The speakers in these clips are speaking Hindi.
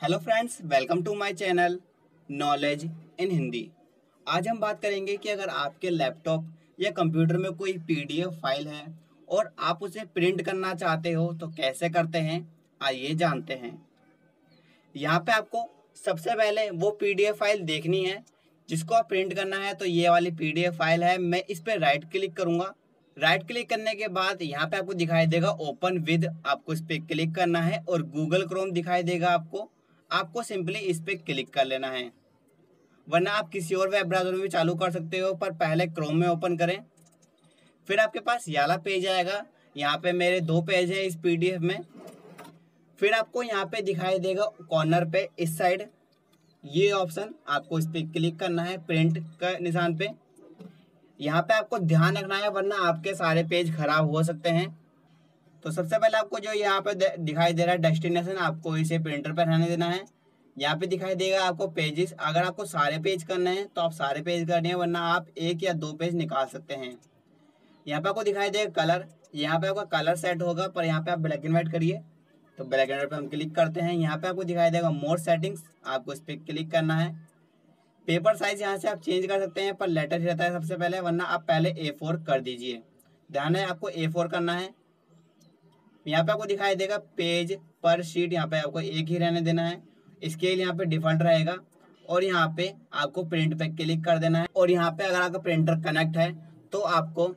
Hello friends, welcome to my channel knowledge in Hindi. आज हम बात करेंगे कि अगर आपके लैपटॉप या कंप्यूटर में कोई पीडीएफ फाइल है और आप उसे प्रिंट करना चाहते हो तो कैसे करते हैं, आइए जानते हैं। यहाँ पे आपको सबसे पहले वो पीडीएफ फाइल देखनी है जिसको आप प्रिंट करना है। तो ये वाली पीडीएफ फाइल है, मैं इस पर राइट क्लिक करूँगा। राइट क्लिक करने के बाद यहाँ पे आपको दिखाई देगा ओपन विद, आपको इस पर क्लिक करना है और गूगल क्रोम दिखाई देगा आपको सिंपली इस पर क्लिक कर लेना है, वरना आप किसी और वेब ब्राउज़र में भी चालू कर सकते हो, पर पहले क्रोम में ओपन करें। फिर आपके पास ये वाला पेज आएगा। यहाँ पे मेरे 2 पेज है इस पीडीएफ में। फिर आपको यहाँ पे दिखाई देगा कॉर्नर पे इस साइड ये ऑप्शन, आपको इस पर क्लिक करना है प्रिंट का निशान पे। यहाँ पे आपको ध्यान रखना है वरना आपके सारे पेज खराब हो सकते हैं। तो सबसे पहले आपको जो यहाँ पे दिखाई दे रहा है डेस्टिनेशन, आपको इसे प्रिंटर पर रहने देना है। यहाँ पे दिखाई देगा आपको पेजेस, अगर आपको सारे पेज करने हैं तो आप सारे पेज करने हैं, वरना आप 1 या 2 पेज निकाल सकते हैं। यहाँ पे आपको दिखाई देगा कलर, यहाँ पे आपका कलर सेट होगा, पर यहाँ पे आप ब्लैक एंड व्हाइट करिए। तो ब्लैक एंड व्हाइट पे हम क्लिक करते हैं। यहाँ पे आपको दिखाई देगा मोर सेटिंग्स, आपको इस पर क्लिक करना है। पेपर साइज यहाँ से आप चेंज कर सकते हैं, पर लेटर ही रहता है सबसे पहले, वरना आप पहले A4 कर दीजिए। ध्यान है आपको A4 करना है। यहाँ पे आपको दिखाई देगा पेज पर शीट, यहाँ पे आपको एक ही रहने देना है। स्केल यहाँ पे डिफॉल्ट रहेगा और यहाँ पे आपको प्रिंट पे क्लिक कर देना है। और यहाँ पे अगर आपका प्रिंटर कनेक्ट है तो आपको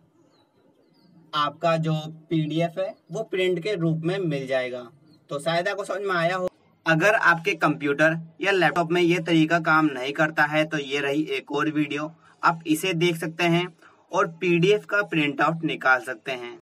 आपका जो पीडीएफ है वो प्रिंट के रूप में मिल जाएगा। तो शायद आपको समझ में आया हो। अगर आपके कंप्यूटर या लैपटॉप में ये तरीका काम नहीं करता है तो ये रही एक और वीडियो, आप इसे देख सकते हैं और पीडीएफ का प्रिंट आउट निकाल सकते हैं।